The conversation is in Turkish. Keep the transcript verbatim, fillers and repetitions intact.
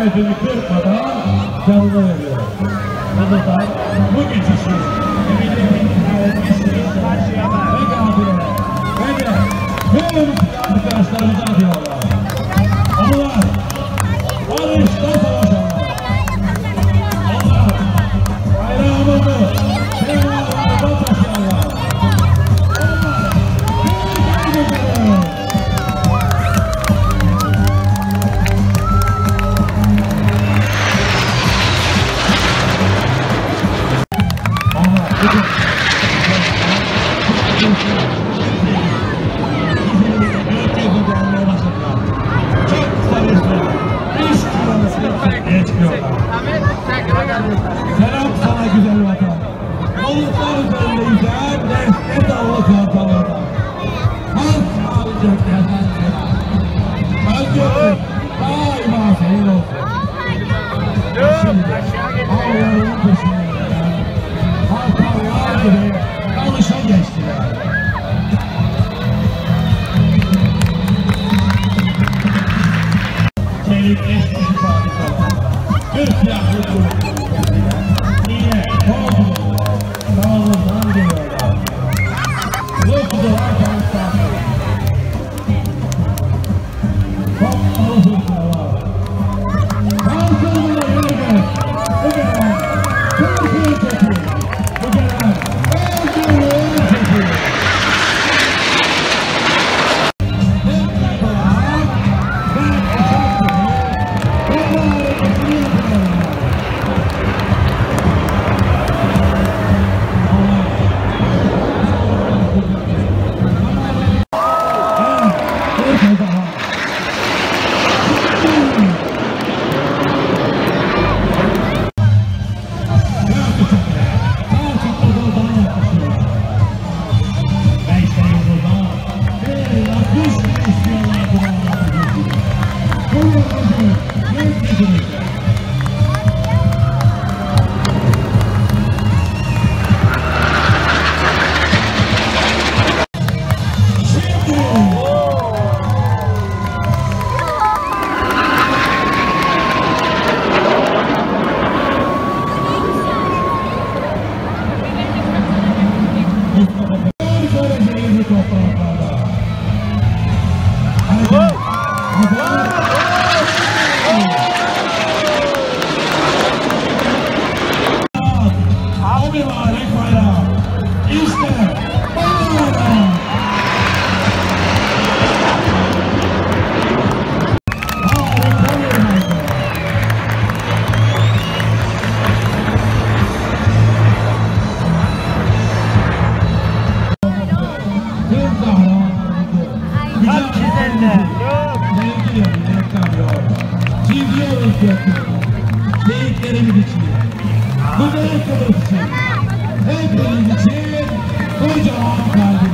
kalbini kırmadan canını veriyor. Bundan bu geçişi eminim etmişsiniz. Ve abiler, ve de tüm arkadaşlarımıza diyorlar. Onlar barışta savaşanlar. Onlar bayrağımızı semalarda taşıyanlar. Onlar Türkiye'yi selam sana güzel vatan. Bulutlar üzerinde yüzer, nefret dağlı kantalarda. Halk alacak yerden selam. Kalbim daima senin olsun. Şimdi ağların peşinde halkalar gibi alışa geçtiler. Çelik eşkisi fabrikalar. Kırk yaklı grup. Yine Bozlu, Dağlı'dan geliyorlar. Yoksular kanıtlar. Çok ağır hırkalar. Kalkınlığı yürüdü. Bu gelen Türkiye çeki. Bu gelen Özgürlüğün çeki. Şehitlerimiz için, bu değerli için, hepimiz için kocaman kalbi.